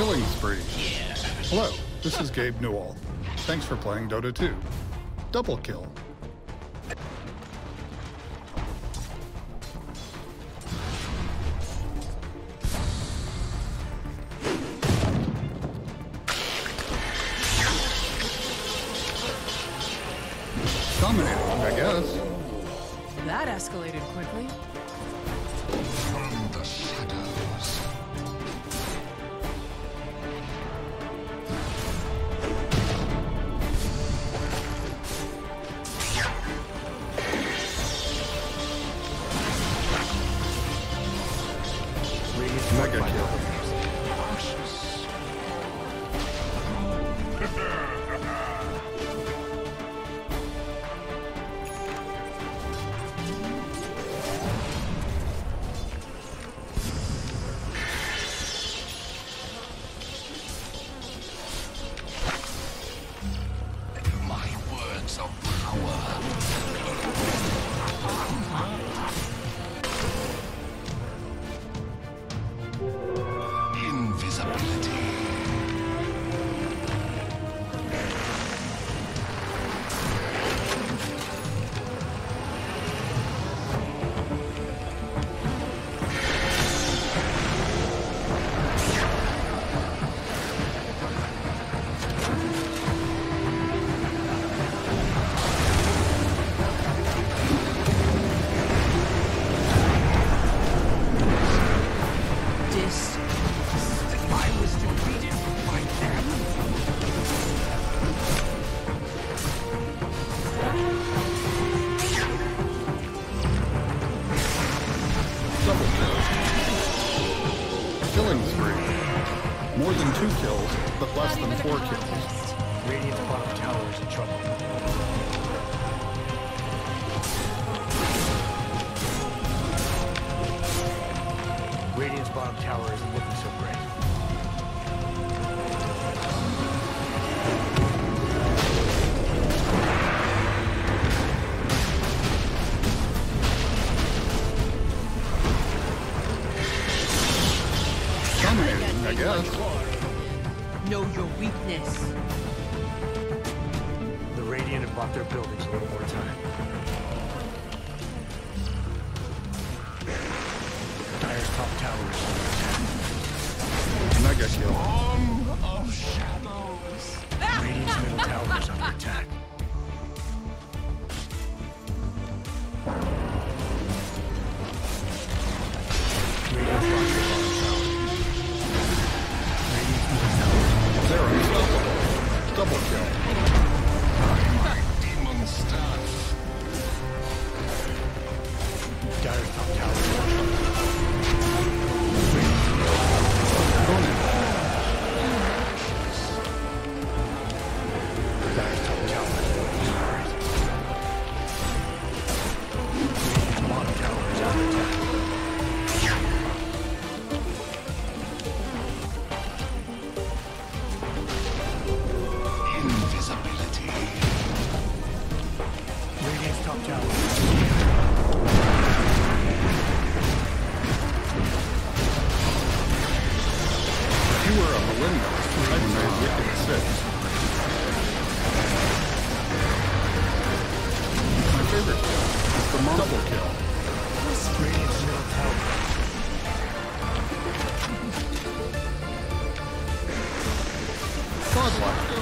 Killing spree. Hello, this is Gabe Newell. Thanks for playing Dota 2. Double kill. Dominating, I guess. That escalated quickly. From the shadows. Mega kill. My words of power. Invisibility. I was defeated by them. Double kill. Killing spree. More than 2 kills, but less than 4 kills. Radiant's bottom tower is in trouble. Radiant's bottom tower isn't looking so great. Dominating, I guess. Know your weakness. The Radiant have bought their buildings a little more time. Dire's top tower is under attack. Mega kill. Song of shadows. Radiant's middle tower is under attack. Radiant's lost their bottom tower. Radiant's middle tower is under attack. They're unstoppable. Double kill. My demon staff. Dire's top tower is under attack. Dire's top tower is under attack. Radiant's bottom tower is under attack. Invisibility. Radiant's top tower is under attack. If you were a millennial, I'd say Wicked 6. My favorite kill is the double kill. Radiant's middle tower. Godlike.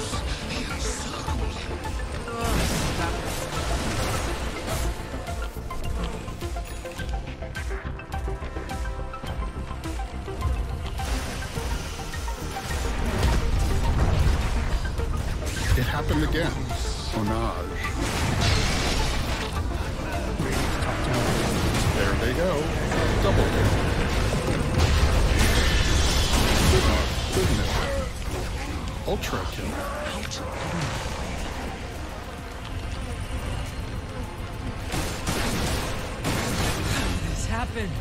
It happened again. Onage. Radiant's top tower. There they go. Double kill. Oh, goodness. Ultra kill. This happened.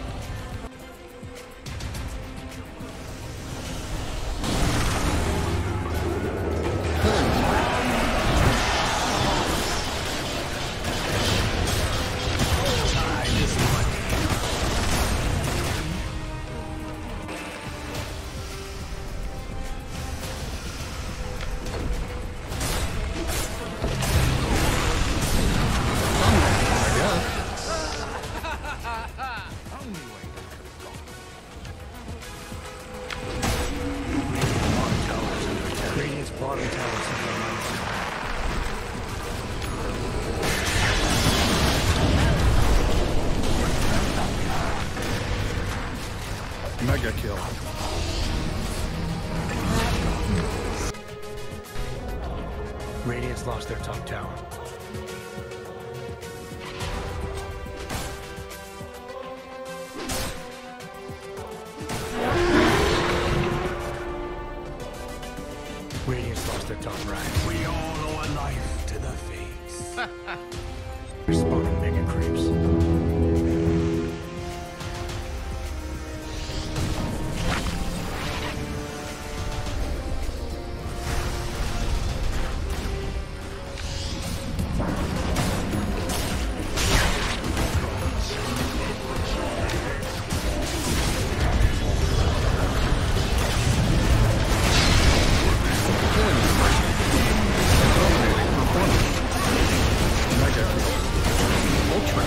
bottom towers have been Mega kill. Radiant's lost their top tower. Radiant's lost their top right. We all owe a life to the fates. They're spawning mega creeps. Mega Ultra.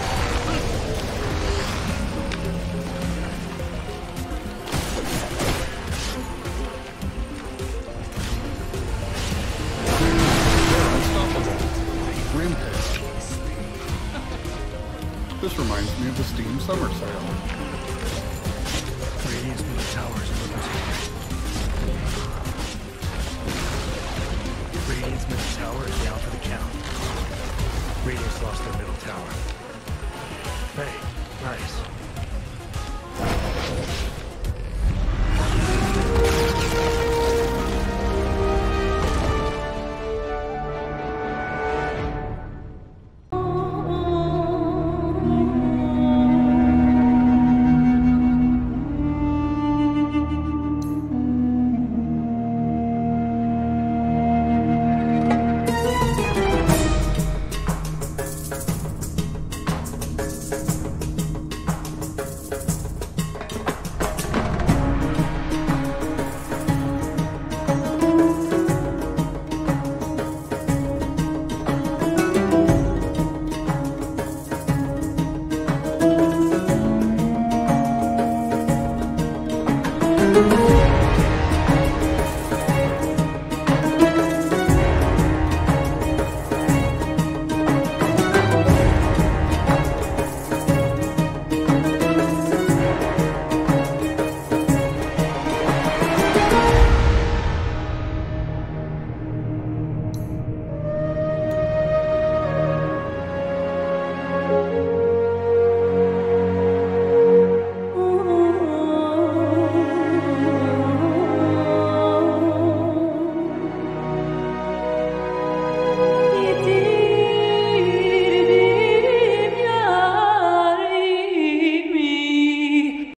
They're unstoppable. Rampage. This reminds me of the Steam Summer Sale. Radiant's middle tower is moving. Radiant's middle tower is down for the count. Radiant's lost their middle tower. Hey, nice. Thank you.